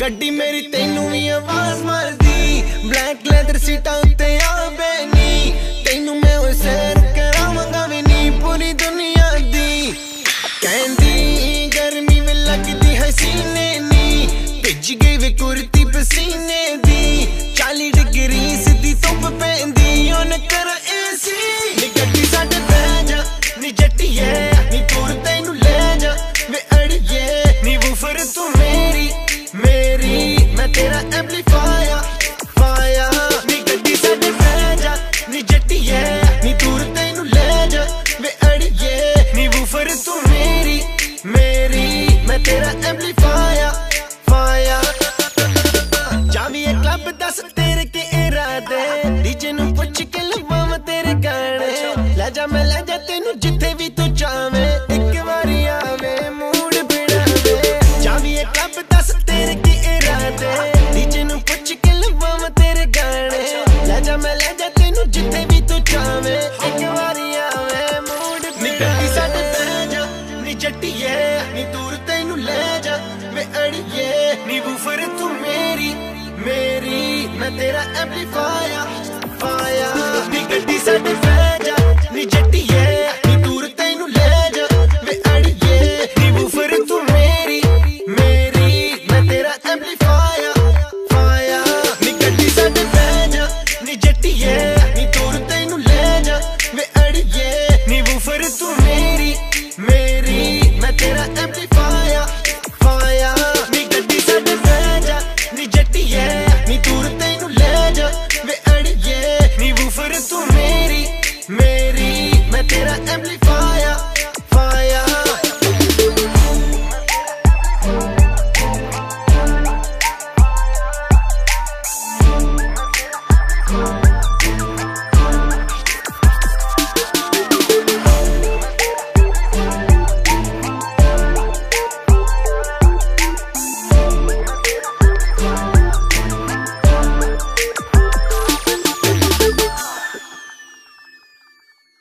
ਗੱਡੀ ਮੇਰੀ ਤੈਨੂੰ ਵੀ ਆਵਾਜ਼ ਮਾਰਦੀ ਬਲੈਕ ਲੈਦਰ ਸੀਟਾਂ ਉੱਤੇ ਆ ਬੈਨੀ ਤੈਨੂੰ ਮੈਂ ਉਹ ਸੈਰ ਕਰਾਵਾਂਗਾ ਵੀ ਨੀ ਪੂਰੀ ਦੁਨੀਆ ਦੀ ਕਹਿੰਦੀ ਗਰਮੀ ਵਿੱਚ ਲੱਗਦੀ ਹਸੀਨੇ ਨੀ ਭਿੱਜ ਗਈ ਵੇ ਕੁਰਤੀ ਪਸੀਨੇ ਦੀ 40 ਡਿਗਰੀ ਸਿੱਧੀ ਧੁੱਪ ਪੈਂਦੀ ਉਹਨ ਕਰ ਏਸੀ ਨੀ ਗੱਡੀ ਸਾਡੇ ਬਹਿ ਜਾ ਨੀ ਜੱਟੀਏ ਨੀ ਦੂਰ ਤੈਨੂੰ ਲੈ ਜਾ ਵੇ ਅੜੀਏ ਨੀ ਵੂਫਰ ਤੂੰ ਮੇਰੀ ਮੈਂ ਤੇਰਾ ਐਂਪਲੀਫਾਇਰ ਫਾਇਰ ਨੀ ਗੱਡੀ ਸਾਡੇ ਬਹਿ ਜਾ ਨੀ ਜੱਟੀਏ ਨੀ ਦੂਰ ਤੈਨੂੰ ਲੈ ਜਾ ਵੇ ਅੜੀਏ ਨੀ ਵੂਫਰ ਤੂੰ ਮੇਰੀ ਮੈਂ ਤੇਰਾ ਐਂਪਲੀਫਾਇਰ ਫਾਇਰ ਜਾਵੀਏ ਕਲੱਬ ਦੱਸ ਤੇਰੇ ਕੀ ਇਰਾਦੇ ਡੀਜੇ ਨੂੰ ਪੁੱਛ ਕੇ ਲਵਾਵਾਂ ਤੇਰੇ ਗਾਣੇ ਲੈ ਜਾ ਮੈਂ ਲੈ ਜਾ ਤੈਨੂੰ ਜਿੱਥੇ ਵੀ ਤੂੰ ਚਾਵੇਂ ਇੱਕ ਵਾਰੀ ਆਵੇ ਮੂਡ ਬਣਾਵੇ ਜਾਵੀਏ ਕਲੱਬ ਦੱਸ ਤੇਰੇ ਕੀ ਇਰਾਦੇ ਡੀਜੇ ਨੂੰ ਪੁੱਛ ਕੇ ਲਵਾਵਾਂ ਤੇਰੇ ਗਾਣੇ ਲੈ ਜਾ ਮੈਂ ਲੈ ਜਾ ਤੈਨੂੰ ਜਿੱਥੇ ਵੀ ਤੂੰ ਚਾਵੇਂ ਇੱਕ ਵਾਰੀ ਆਵੇ ਮੂਡ ਬਣਾਵੇ ਸਾਡੇ ਬਹਿ ਜਾ ਨੀ ਜੱਟੀਏ ਨੀ ਦੂਰ ਤੈਨੂੰ ਲੈ ਜਾ ਵੇ ਅੜੀਏ ਨੀ ਵੂਫਰ ਤੂੰ ਮੇਰੀ ਮੈਂ ਤੇਰਾ ਐਂਪਲੀਫਾਇਰ